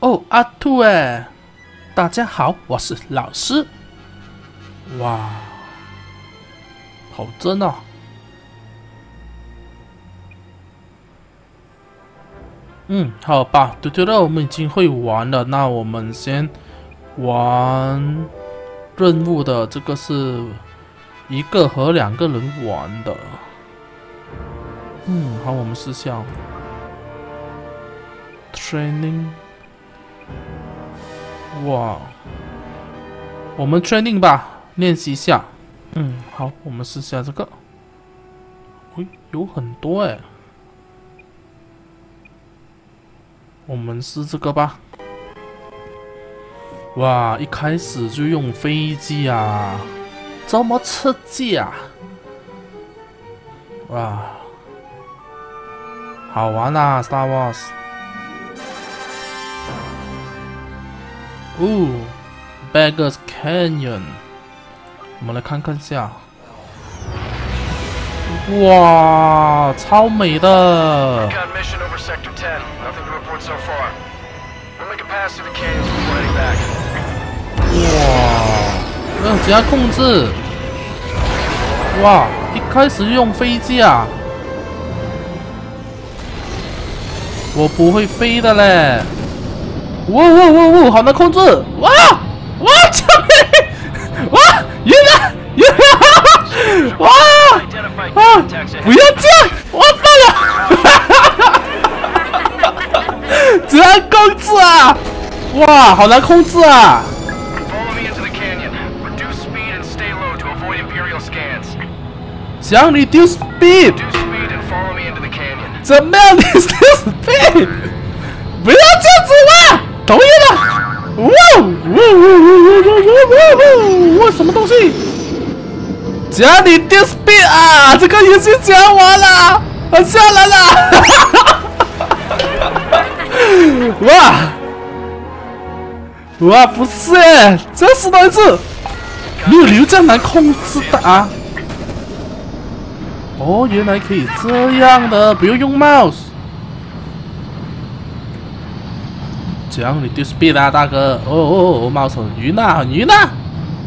哦，阿兔哎，大家好，我是老师。哇，好真哦！好吧，tutorial 我们已经会玩了，那我们先玩任务的，这个是1个和2个人玩的。好，我们试下 training。哇，我们 training 吧，练习一下。好，我们试下这个。有很多哎。我们试这个吧。哇，一开始就用飞机啊，这么刺激啊！哇，好玩啊 ，Star Wars。Beggars Canyon， 我们来看看下。哇，超美的！哇，怎样控制？哇，一开始用飞机啊！我不会飞的嘞！哇，好难控制！哇，救命！哇，晕了！哇！不要这样！我爆了！怎样控制啊？哇，好难控制啊！想 reduce speed， 怎么样 reduce speed？ 不要这样子啦！同意了！哇，什么东西？加你 reduce speed 啊！这个游戏加完了，我下来了！哇，不是耶，再试多一次。没有流这样难控制的啊！哦，原来可以这样的，不用 mouse。这样你 reduce speed 啊，大哥！哦 ，mouse 很晕啊，很晕啊！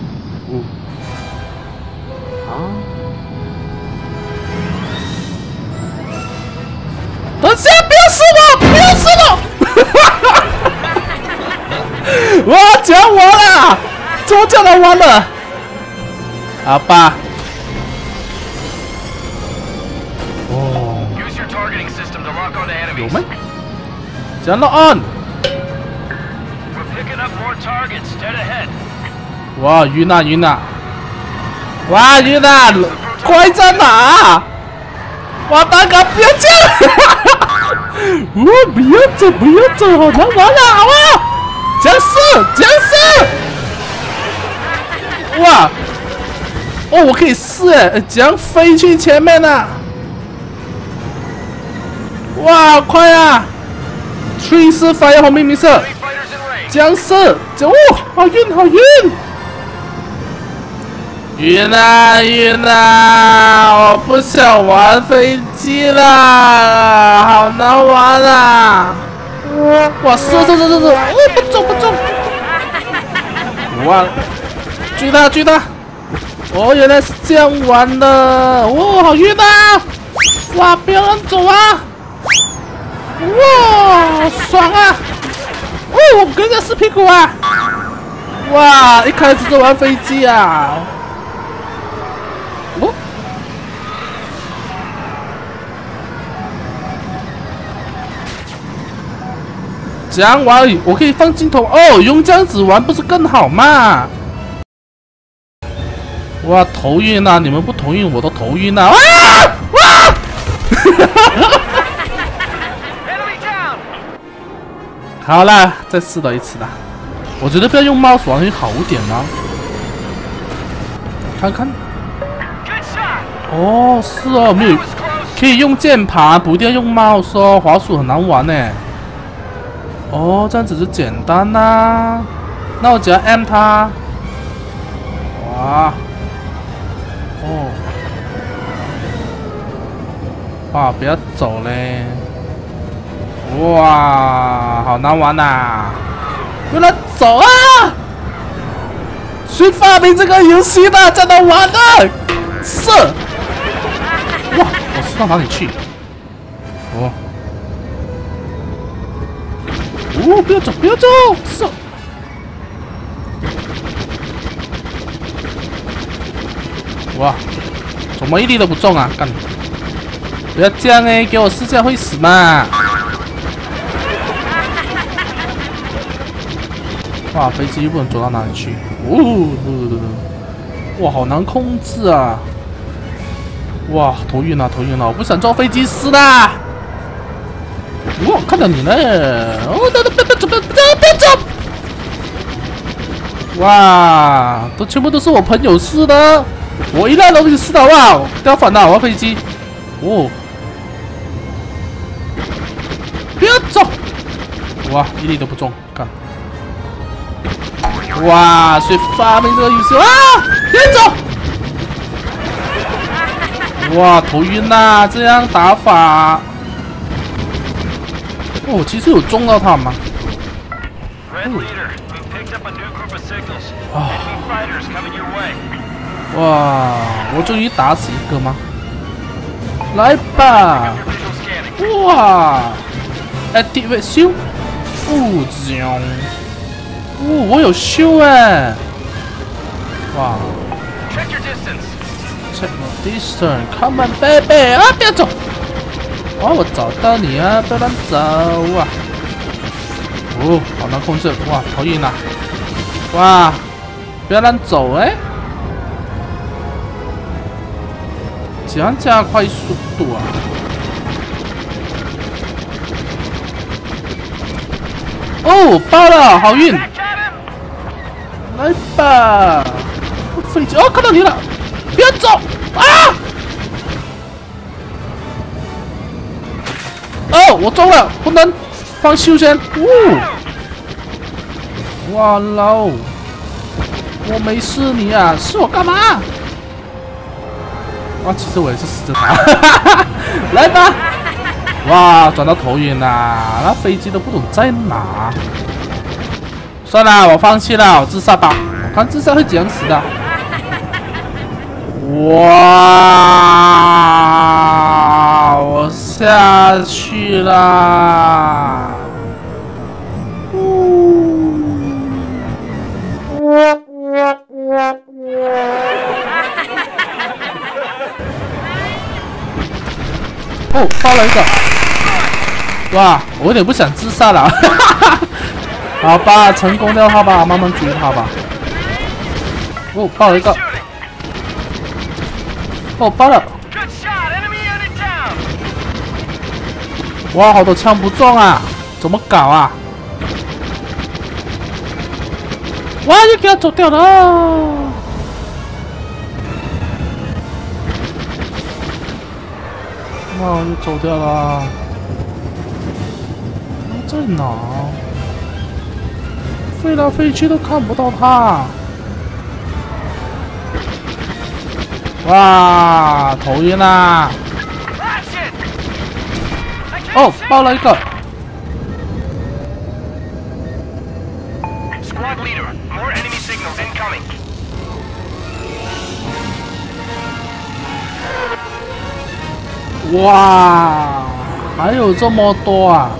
等下，不要死我！不要死我！哇，讲完了，怎么讲的完了？好吧。有没？讲到 on。哇，晕啊！哇，晕啊！快在哪？哇，大哥，不要这样！哇，不要走，好难玩啊！哇，僵尸！哇，我可以试哎，怎样飞去前面呢？哇，快啊！3是 fire 红明色，僵尸，好晕！晕啊！我不想玩飞机了，好难玩啊！哇，射！不中！哇，追他！哦，原来是这样玩的，好晕啊！哇，不要乱走啊！哇，好爽啊！我跟人家撕屁股啊！哇，一开始就玩飞机啊！这样玩我可以放镜头哦，用这样子玩不是更好吗？哇，头晕啊！你们不头晕，我都头晕啊！哇！好啦，再试多一次啦。我觉得不要用mouse玩会好一点啊。看看。哦，是哦，没有，可以用键盘，不一定要用mouse哦。滑鼠很难玩呢。哦，这样子就简单啦。那我只要 M 它。哇。哇，不要走嘞。哇，好难玩呐！ 不能走啊！谁发明这个游戏的？在那玩的？射！哇，我射到哪里去？哦，哦，不要走，不要走！射！哇，怎么一粒都不中啊？干！不要这样哎，给我试下会死嘛！哇，飞机又不能走到哪里去。哦，哇，好难控制啊！哇，头晕啊，头晕啊！我不想坐飞机师啦！哇，看到你了！哦，别走！哇，全部都是我朋友试的，我一辆都没试到啊！不要反了，我要飞机。哦，不要走！哇，一粒都不中，干！哇，谁发明这个游戏啊？别走！哇，头晕呐、这样打法。哦，其实有中到他吗？啊！哇，我终于打死一个吗？来吧！哇 ，activate 修，哦，这样，哦，我有修哎！哇 ，check my distance，come on baby， 啊，不要走！哇，我找到你啊，不要乱走啊！哦，好难控制，哇，头晕了！哇，不要乱走哎！怎样加快速度啊？哦，爆了，好运！来吧，飞机哦，看到你了，不要走啊！哦，我中了，不能放休先。哦，哇喽，我没事你啊，是我干嘛？哇，其实我也是死着他，来吧！哇，转到头晕啦，那飞机都不懂在哪。算了，我放弃了，我自杀吧。我看自杀会怎样死的。哇，我下去啦。哦，爆了一个！哇，我有点不想自杀了。好吧，成功掉他吧，慢慢追他吧。哦，爆了一个！哦，爆了！哇，好多枪不中啊，怎么搞啊？哇，又给他走掉了！哇，又走掉了！在哪？飞来飞去都看不到他。哇，头晕啦！哦，爆了一个！哇，还有这么多啊！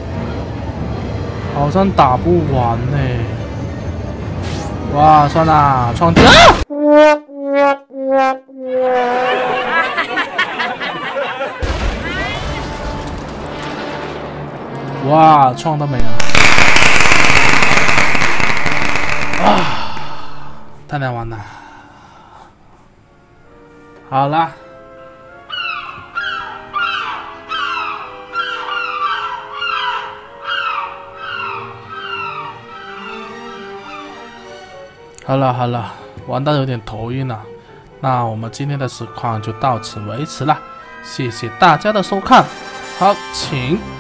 好像打不完呢。哇，算了，创敌啊！哇，创到没啊？啊，太难玩了。好啦。好了，玩到有点头晕了。那我们今天的实况就到此为止了，谢谢大家的收看。好，请。